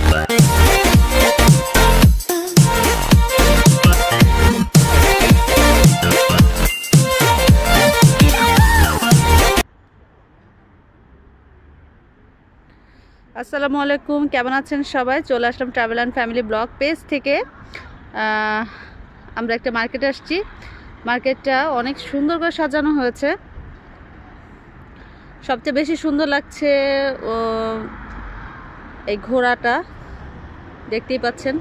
আসসালামু আলাইকুম, কেমন আছেন সবাই? চলে আসলাম travel and family blog page থেকে। আমরা একটা মার্কেটে আসছি। মার্কেটটা অনেক সুন্দর করে সাজানো হয়েছে। সবচেয়ে বেশি সুন্দর লাগছে এই ঘোড়াটা, দেখতেই পাচ্ছেন।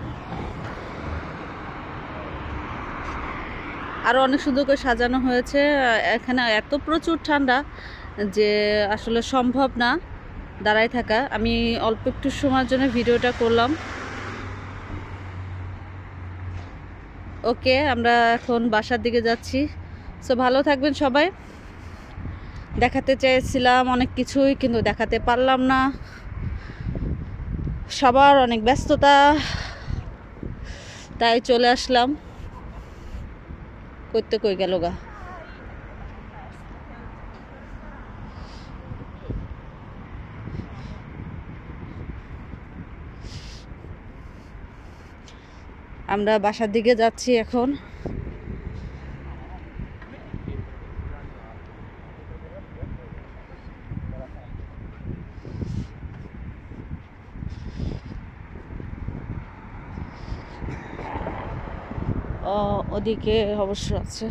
আরও অনেক সুন্দর করে সাজানো হয়েছে। এখানে এত প্রচুর ঠান্ডা যে আসলে সম্ভব না দাঁড়ায় থাকা। আমি অল্প একটু সময়ের জন্য ভিডিওটা করলাম। ওকে, আমরা এখন বাসার দিকে যাচ্ছি। সো ভালো থাকবেন সবাই। দেখাতে চেয়েছিলাম অনেক কিছুই, কিন্তু দেখাতে পারলাম না। সবার অনেক ব্যস্ততা, তাই চলে আসলাম। করতে কই গেল গা। আমরা বাসার দিকে যাচ্ছি এখন। ওদিকে অবশ্য আছে।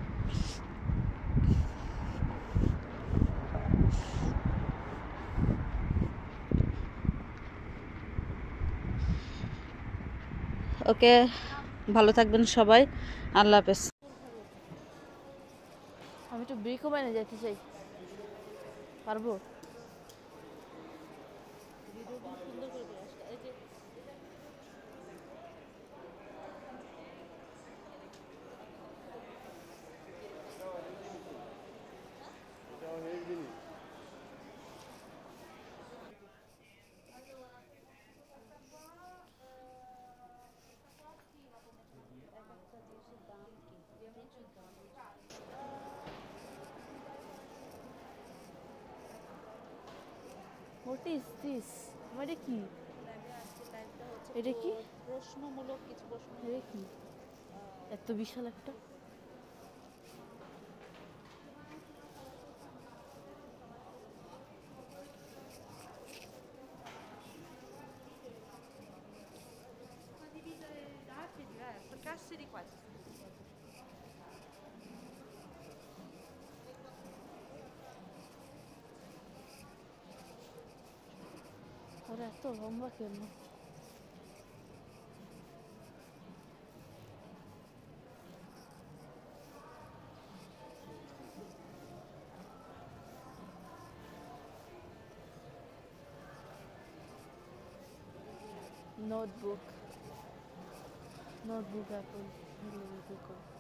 ওকে, ভালো থাকবেন সবাই। আল্লাহ হাফেজ। আমি একটু ব্রিকও বাইনে যেতে চাই, পারবো? What is this? এটা কি? এটা কি? প্রশ্নমূলক কিছু প্রশ্ন। এটা কি? এত বিশাল একটা। ওরা এত লম্বা কেন? Notebook, Apple.